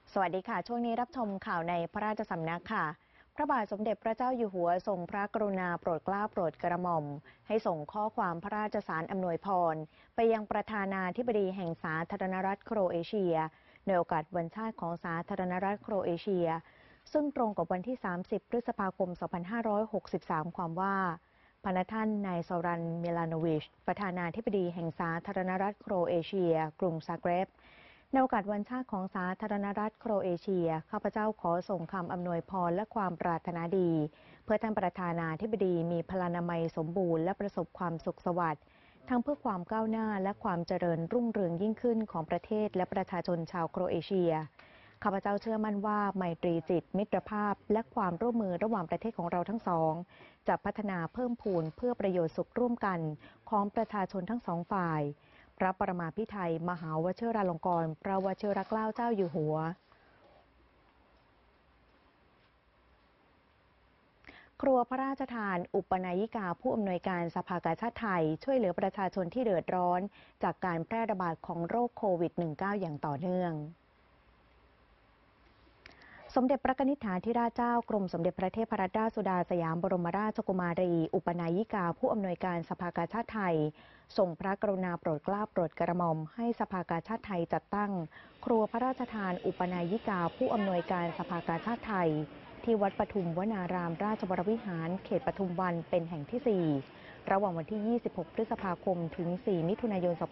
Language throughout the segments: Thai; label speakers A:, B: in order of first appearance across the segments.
A: สวัสดีค่ะช่วงนี้รับชมข่าวในพระราชสำนักค่ะพระบาทสมเด็จพระเจ้าอยู่หัวทรงพระกรุณาโปรดเกล้าโปรดกระหม่อมให้ส่งข้อความพระราชสารอำนวยพรไปยังประธานาธิบดีแห่งสาธารณรัฐโครเอเชียในโอกาสวันชาติของสาธารณรัฐโครเอเชียซึ่งตรงกับวันที่ 30 พฤษภาคม 2563 ความว่าพระท่านนายซอรัน เมลาโนวิชประธานาธิบดีแห่งสาธารณรัฐโครเอเชียกรุงซาเกร็บในโอกาสวันชาติของสาธารณรัฐโครเอเชียข้าพเจ้าขอส่งคำอำนวยพรและความปรารถนาดีเพื่อท่านประธานาธิบดีมีพลานามัยสมบูรณ์และประสบความสุขสวัสดิ์ทั้งเพื่อความก้าวหน้าและความเจริญรุ่งเรืองยิ่งขึ้นของประเทศและประชาชนชาวโครเอเชียข้าพเจ้าเชื่อมั่นว่าไมตรีจิตมิตรภาพและความร่วมมือระหว่างประเทศของเราทั้งสองจะพัฒนาเพิ่มพูนเพื่อประโยชน์สุขร่วมกันของประชาชนทั้งสองฝ่ายพระปรมาภิไธยมหาวชิราลงกรณ์พระวชิรเกล้าเจ้าอยู่หัวครัวพระราชทานอุปนายิกาผู้อำนวยการสภากาชาดไทยช่วยเหลือประชาชนที่เดือดร้อนจากการแพร่ระบาดของโรคโควิด -19 อย่างต่อเนื่องสมเด็จพระนิธิธิราชเจ้ากรมสมเด็จพระเทพรัตนราชสุดาสยามบรมราชกุมารีอุปนายิกาผู้อำนวยการสภากาชาดไทยส่งพระกรุณาโปรดเกล้าโปรดกระหม่อมให้สภากาชาดไทยจัดตั้งครัวพระราชทานอุปนายิกาผู้อำนวยการสภากาชาดไทยที่วัดปทุมวนารามราชวรวิหารเขตปทุมวันเป็นแห่งที่ 4 ระหว่างวันที่ 26 พฤษภาคมถึง 4 มิถุนายน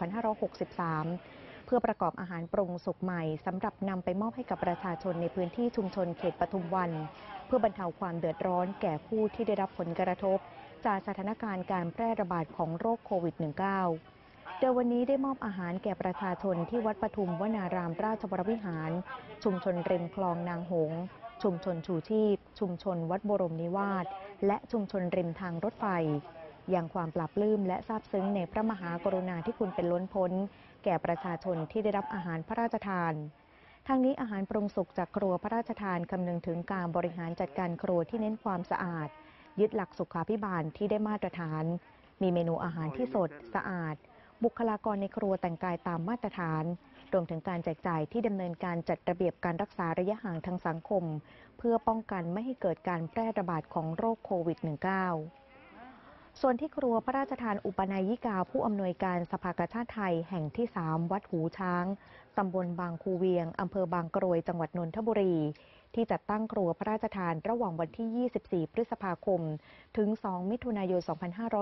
A: 2563 เพื่อประกอบอาหารปรุงสุกใหม่สำหรับนำไปมอบให้กับประชาชนในพื้นที่ชุมชนเขตปทุมวันเพื่อบรรเทาความเดือดร้อนแก่ผู้ที่ได้รับผลกระทบจากสถานการณ์การแพร่ระบาดของโรคโควิด -19 โดยวันนี้ได้มอบอาหารแก่ประชาชนที่วัดปทุมวนารามราชวรวิหารชุมชนริมคลองนางหงส์ชุมชนชูชีพชุมชนวัดบรมนิวาสและชุมชนริมทางรถไฟอย่างความปลาบปลื้มและซาบซึ้งในพระมหากรุณาธิคุณเป็นล้นพ้นแก่ประชาชนที่ได้รับอาหารพระราชทานทางนี้อาหารปรุงสุกจากครัวพระราชทานคำนึงถึงการบริหารจัดการครัวที่เน้นความสะอาดยึดหลักสุขาภิบาลที่ได้มาตรฐานมีเมนูอาหารที่สดสะอาดบุคลากรในครัวแต่งกายตามมาตรฐานรวมถึงการแจกจ่ายที่ดำเนินการจัดระเบียบการรักษาระยะห่างทางสังคมเพื่อป้องกันไม่ให้เกิดการแพร่ระบาดของโรคโควิด -19 ส่วนที่ครัวพระราชทานอุปนายิกาผู้อำนวยการสภากาชาดไทยแห่งที่ 3 วัดหูช้างตำบลบางคูเวียงอำเภอบางกรวยจังหวัดนนทบุรีที่จัดตั้งครัวพระราชทานระหว่างวันที่ 24 พฤษภาคมถึง 2 มิถุนายน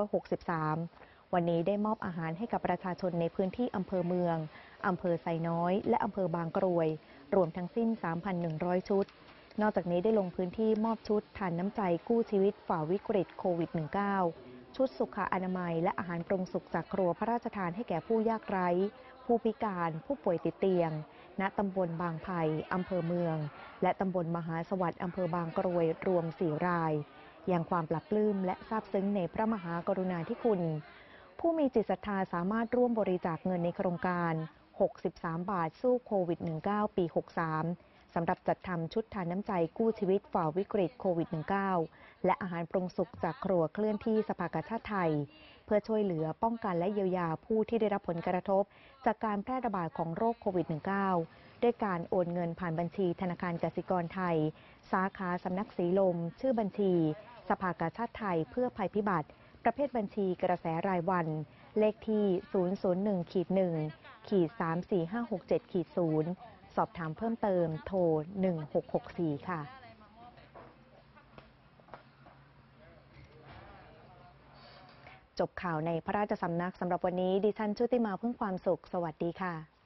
A: 2563 วันนี้ได้มอบอาหารให้กับประชาชนในพื้นที่อำเภอเมืองอำเภอไซน้อยและอำเภอบางกรวยรวมทั้งสิ้น 3,100 ชุดนอกจากนี้ได้ลงพื้นที่มอบชุดทานน้ำใจกู้ชีวิตฝ่าวิกฤตโควิด -19 ชุดสุขอนามัยและอาหารปรุงสุกจากครัวพระราชทานให้แก่ผู้ยากไร้ผู้พิการผู้ป่วยติดเตียงณตำบลบางไผ่อำเภอเมืองและตำบลมหาสวัสดิ์อำเภอบางกรวยรวม 4 รายอย่างความปลาบปลื้มและซาบซึ้งในพระมหากรุณาธิคุณผู้มีจิตศรัทธาสามารถร่วมบริจาคเงินในโครงการ63 บาทสู้โควิด -19 ปี 63สำหรับจัดทำชุดทานน้ำใจกู้ชีวิตฝ่าวิกฤตโควิด -19 และอาหารปรุงสุกจากครัวเคลื่อนที่สภากาชาดไทยเพื่อช่วยเหลือป้องกันและเยียวยาผู้ที่ได้รับผลกระทบจากการแพร่ระบาดของโรคโควิด -19 ด้วยการโอนเงินผ่านบัญชีธนาคารกสิกรไทยสาขาสำนักสีลมชื่อบัญชีสภากาชาดไทยเพื่อภัยพิบัติประเภทบัญชีกระแสรายวันเลขที่ 001-1-34567-0สอบถามเพิ่มเติมโทร 1664 ค่ะจบข่าวในพระราชสำนักสำหรับวันนี้ดิฉันชุติมาพึ่งความสุขสวัสดีค่ะ